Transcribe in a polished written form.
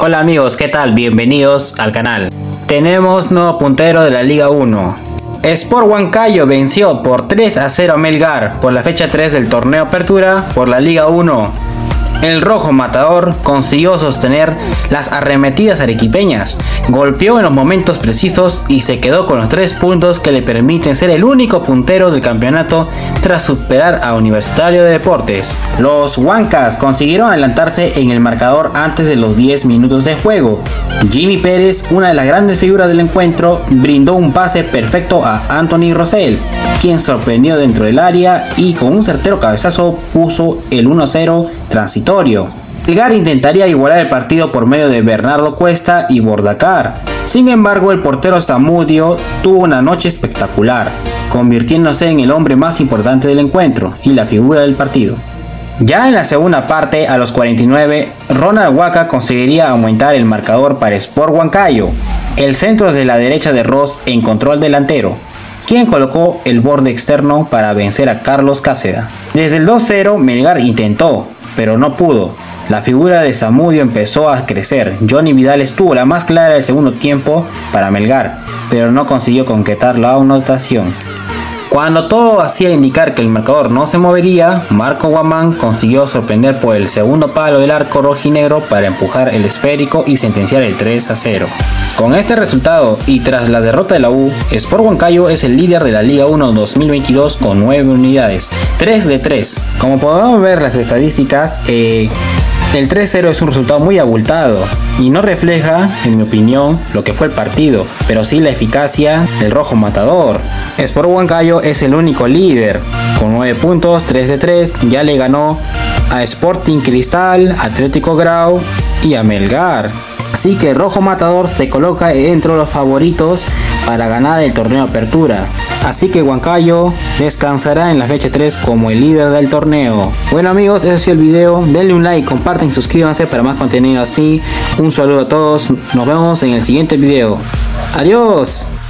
Hola amigos, ¿qué tal? Bienvenidos al canal. Tenemos nuevo puntero de la Liga 1. Sport Huancayo venció por 3-0 a Melgar por la fecha 3 del torneo Apertura por la Liga 1. El rojo matador consiguió sostener las arremetidas arequipeñas, golpeó en los momentos precisos y se quedó con los 3 puntos que le permiten ser el único puntero del campeonato tras superar a Universitario de Deportes. Los Huancas consiguieron adelantarse en el marcador antes de los 10 minutos de juego. Jimmy Pérez, una de las grandes figuras del encuentro, brindó un pase perfecto a Anthony Rosell, quien sorprendió dentro del área y con un certero cabezazo puso el 1-0 transitorio. Melgar intentaría igualar el partido por medio de Bernardo Cuesta y Bordacar. Sin embargo, el portero Zamudio tuvo una noche espectacular, convirtiéndose en el hombre más importante del encuentro y la figura del partido. Ya en la segunda parte, a los 49, Ronald Huaca conseguiría aumentar el marcador para Sport Huancayo. El centro de la derecha de Ross encontró al delantero, quien colocó el borde externo para vencer a Carlos Cáceda. Desde el 2-0, Melgar intentó, pero no pudo. La figura de Zamudio empezó a crecer. Johnny Vidal estuvo la más clara del segundo tiempo para Melgar, pero no consiguió concretar la anotación. Cuando todo hacía indicar que el marcador no se movería, Marco Guamán consiguió sorprender por el segundo palo del arco rojinegro para empujar el esférico y sentenciar el 3-0. Con este resultado y tras la derrota de la U, Sport Huancayo es el líder de la Liga 1 2022 con 9 unidades, 3 de 3. Como podemos ver las estadísticas, el 3-0 es un resultado muy abultado y no refleja, en mi opinión, lo que fue el partido, pero sí la eficacia del rojo matador. Sport Huancayo es el único líder, con 9 puntos, 3 de 3, ya le ganó a Sporting Cristal, Atlético Grau y a Melgar. Así que el rojo matador se coloca entre los favoritos para ganar el torneo Apertura. Así que Huancayo descansará en la fecha 3 como el líder del torneo. Bueno amigos, ese ha sido el video. Denle un like, compartan y suscríbanse para más contenido así. Un saludo a todos. Nos vemos en el siguiente video. Adiós.